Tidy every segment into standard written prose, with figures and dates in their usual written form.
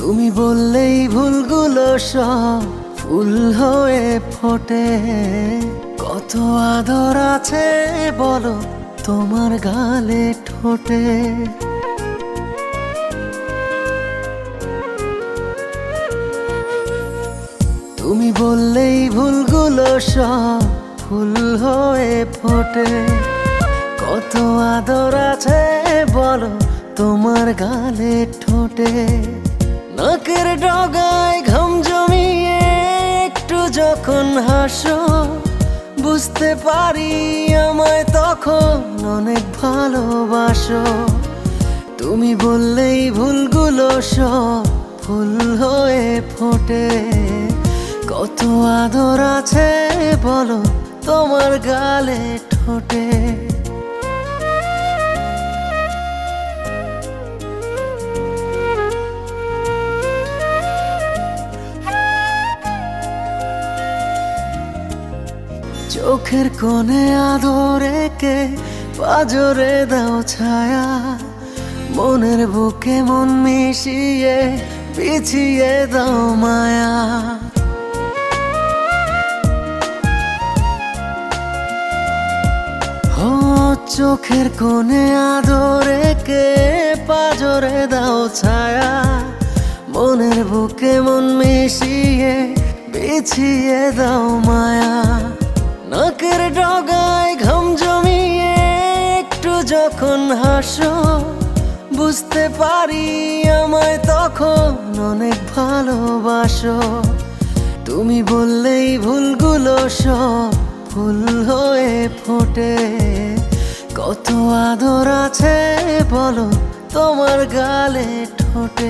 তুমি বললেই ভুলগুলো সব ফুল হয়ে ফোটে। কত আদর আছে বলো তোমার গালে ঠোঁটে। তুমি বললেই ভুলগুলো সব ফুল হয়ে ফোটে। কত আদর আছে বলো তোমার গালে ঠোঁটে। নাকের ডগায় ঘাম জমিয়ে একটু যখন হাসো, বুঝতে পারি আমায় তখন অনেক ভালোবাসো। তুমি বললেই ভুলগুলো সব ফুল হয়ে ফোটে। কত আদর আছে বলো তোমার গালে ঠোঁটে। চোখের কোণে আদরে কে পাজরে দাও ছায়া। মনের বুকে মন মিশিয়ে পিছিয়ে দাও মায়া। ও চোখের কোণে আদরে কে পাজরে দাও ছায়া। মনের বুকে মন মিশিয়ে পিছিয়ে দাও মায়া। নাকের ডগায় ঘাম জমিয়ে একটু যখন হাসো, বুঝতে পারি আমায় তখন অনেক ভালোবাসো। তুমি বললেই ভুলগুলো সব ফুল হয়ে ফোটে। কত আদর আছে বলো তোমার গালে ঠোঁটে।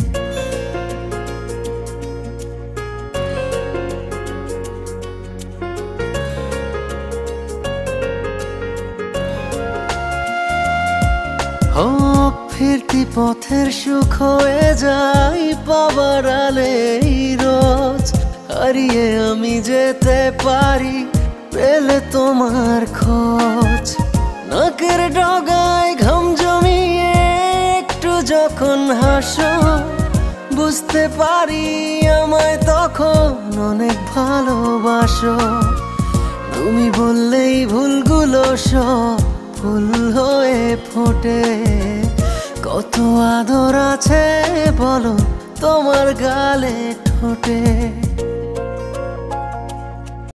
ও ফিরতি পথের সুখ হয়ে যাই পাবার আলেই রোজ। হারিয়ে আমি যেতে পারি পেলে তোমার খোঁজ। নাকের ডগায় ঘাম জমিয়ে একটু যখন হাসো, বুঝতে পারি আমায় তখন অনেক ভালোবাসো। তুমি বললেই ভুলগুলো সব ফুল হয়ে ফোটে। কত আদর আছে বলো তোমার গালে ঠোঁটে।